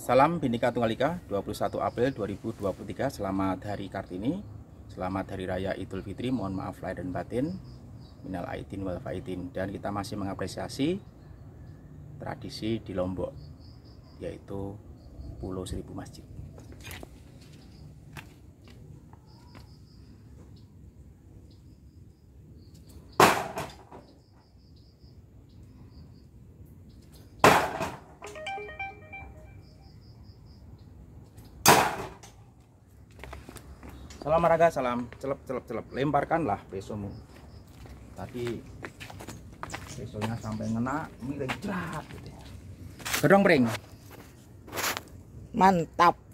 Salam Bhinneka Tunggal Ika, 21 April 2023. Selamat Hari Kartini, selamat Hari Raya Idul Fitri. Mohon maaf lahir dan batin, minal aidin wal faidin. Dan kita masih mengapresiasi tradisi di Lombok, yaitu Pulau Seribu Masjid. Salam olahraga, salam celep, lemparkanlah pesomu. Tadi pesonya sampai ngena, miring jerat gitu ya. Gedong, Bring. Mantap.